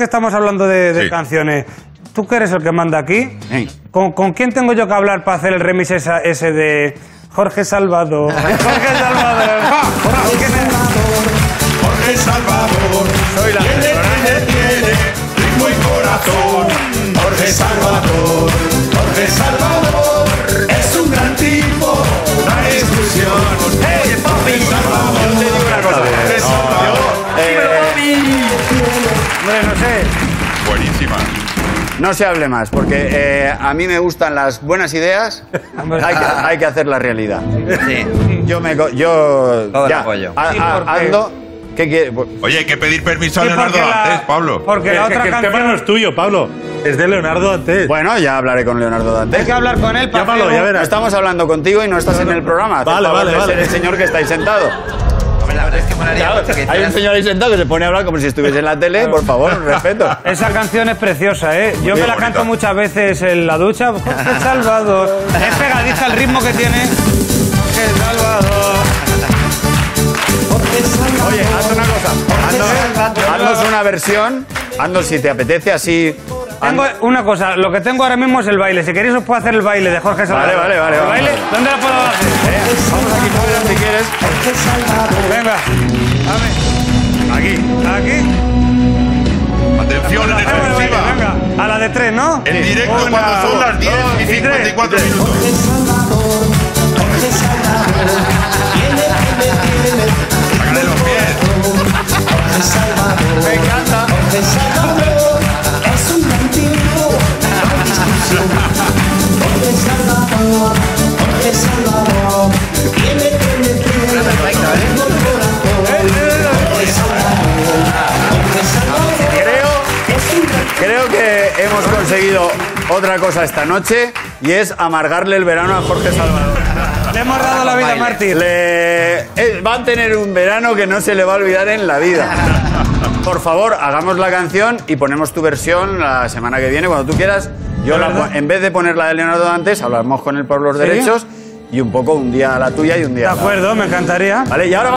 que estamos hablando de canciones, tú que eres el que manda aquí, ¿con quién tengo yo que hablar para hacer el remix ese de Jorge Salvador? Jorge Salvador. Jorge Salvador, soy la tiene ritmo y corazón. Jorge Salvador, Jorge Salvador, es un gran tipo, no hay exclusión. Oye, Jorge Salvador, yo te digo una cosa. Jorge Salvador. No sé. Buenísima. No se hable más, porque a mí me gustan las buenas ideas, hay que hacerla realidad. Sí. Yo Todo el ya, apoyo. ando. ¿Qué quiere? Oye, hay que pedir permiso a Leonardo antes, Pablo. Porque la otra el canción... tema no es tuyo, Pablo. Es de Leonardo Dantes. Bueno, ya hablaré con Leonardo Dantes. Hay que hablar con él para Llámalo, ya No verás. estamos hablando contigo y no estás en el programa. Vale, Haz el favor de vale. ser el señor que está ahí sentado. Hombre, la verdad es que molaría Claro, mucho que hay un hicieras- señor ahí sentado que se pone a hablar como si estuviese en la tele. Por favor, respeto. Esa canción es preciosa, ¿eh? Yo me la bonita. canto muchas veces en la ducha. Jorge Salvador. Es pegadiza el ritmo que tiene. Jorge Salvador. Oye, haz una cosa. Haznos una versión. Haznos si te apetece así. Tengo una cosa, lo que tengo ahora mismo es el baile. Si queréis os puedo hacer el baile de Jorge Salvador. Vale. ¿El baile? ¿Dónde lo puedo hacer? Vamos aquí fuera si quieres. Venga. Dame. Aquí. Atención, en exclusiva. Venga. A la de 3, ¿no? En directo cuando son las 10 y 54 minutos. Sácale los pies. Me encanta. Creo que hemos conseguido otra cosa esta noche y es amargarle el verano a Jorge Salvador. Le hemos dado la vida a Mártir. Va a tener un verano que no se le va a olvidar en la vida. Por favor, hagamos la canción y ponemos tu versión la semana que viene, cuando tú quieras. En vez de poner la de Leonardo Dantes, hablamos con él por los derechos y un poco un día la tuya y un día De la... acuerdo, me encantaría. Vale, y ahora